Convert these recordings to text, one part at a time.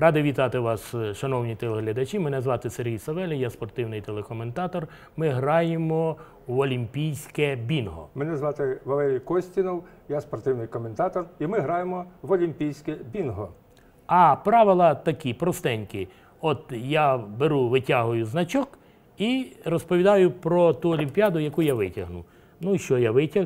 Радий вітати вас, шановні телеглядачі. Мене звати Сергій Савелій, я спортивний телекоментатор. Ми граємо в олімпійське бінго. Мене звати Валерій Костінов, я спортивний коментатор, і ми граємо в олімпійське бінго. А правила такі, простенькі. От я витягую значок і розповідаю про ту олімпіаду, яку я витягну. Ну, що я витяг?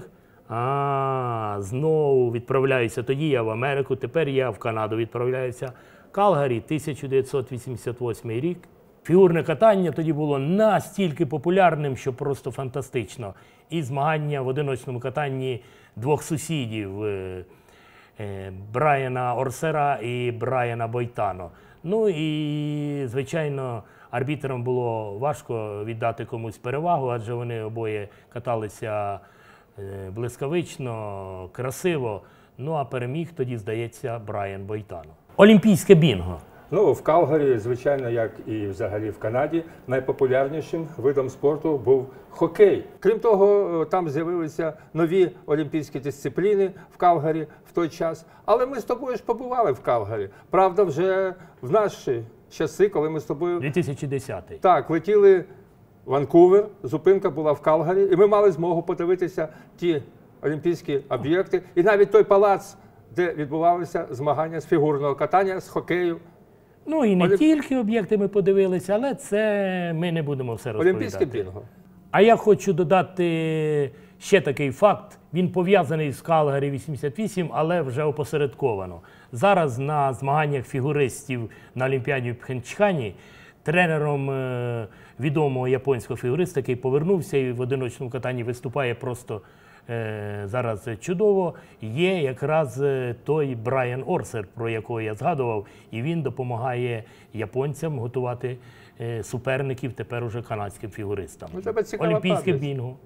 Знову відправляюся. Тоді я в Америку, тепер я в Канаду відправляюся. Калгарі, 1988 рік. Фігурне катання тоді було настільки популярним, що просто фантастично. І змагання в одиночному катанні двох сусідів – Брайана Орсера і Брайана Бойтано. Ну і, звичайно, арбітрам було важко віддати комусь перевагу, адже вони обоє каталися блискавично, красиво. Ну а переміг тоді, здається, Брайан Бойтано. Олімпійське бінго. Ну, в Калгарі, звичайно, як і взагалі в Канаді, найпопулярнішим видом спорту був хокей. Крім того, там з'явилися нові олімпійські дисципліни в Калгарі в той час. Але ми з тобою ж побували в Калгарі. Правда, вже в наші часи, коли ми з тобою… 2010-й. Так, летіли в Ванкувер, зупинка була в Калгарі, і ми мали змогу подивитися ті олімпійські об'єкти. І навіть той палац, де відбувалися змагання з фігурного катання, з хокею. Ну і не тільки об'єкти ми подивилися, але це ми не будемо все розповідати. Олімпійське бінго. А я хочу додати ще такий факт. Він пов'язаний з Калгарі 88, але вже опосередковано. Зараз на змаганнях фігуристів на Олімпіаді в Пхенчхані тренером відомого японського фігуриста, який повернувся і в одиночному катанні виступає просто зараз чудово, є якраз той Брайан Орсер, про якого я згадував, і він допомагає японцям готувати суперників тепер уже канадським фігуристам. Олімпійське бінго.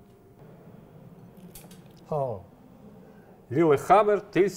Лілехаммер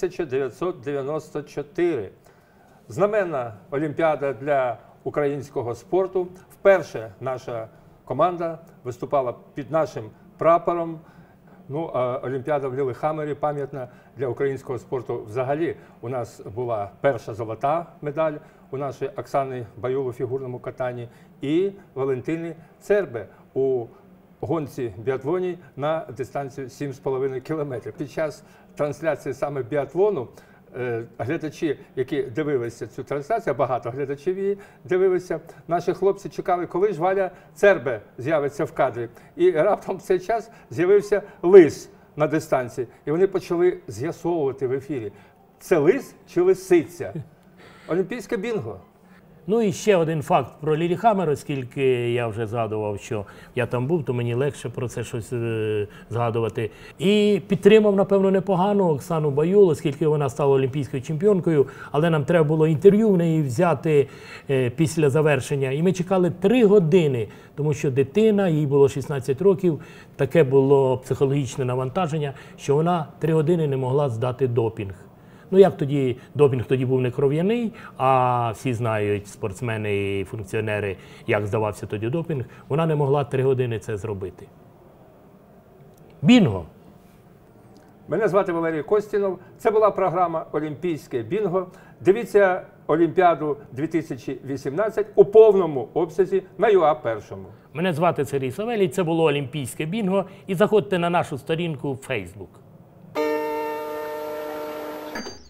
1994. Знаменна олімпіада для українського спорту. Вперше наша команда виступала під нашим прапором. Ну, а олімпіада в Лілехаммері пам'ятна для українського спорту взагалі. У нас була перша золота медаль у нашої Оксани Баюл у фігурному катанні і Валентини Цербе у гонці біатлоні на дистанцію 7,5 кілометрів. Під час трансляції саме біатлону глядачі, які дивилися цю трансляцію, багато глядачів її дивилися, наші хлопці чекали, коли ж Валя Цербе з'явиться в кадрі. І раптом в цей час з'явився лис на дистанції. І вони почали з'ясовувати в ефірі, це лис чи лисиця. Олімпійське бінго. Ну і ще один факт про Лілехаммер, оскільки я вже згадував, що я там був, то мені легше про це щось згадувати. І підтримав, напевно, непогано Оксану Баюл, оскільки вона стала олімпійською чемпіонкою, але нам треба було інтерв'ю в неї взяти після завершення. І ми чекали 3 години, тому що дитина, їй було 16 років, таке було психологічне навантаження, що вона 3 години не могла здати допінг. Ну, як тоді, допінг тоді був не кров'яний, а всі знають, спортсмени і функціонери, як здавався тоді допінг, вона не могла 3 години це зробити. Бінго. Мене звати Валерій Костінов. Це була програма «Олімпійське бінго». Дивіться Олімпіаду 2018 у повному обсязі на ЮА-1. Мене звати Сергій Савелій, це було Олімпійське бінго. І заходьте на нашу сторінку в Facebook.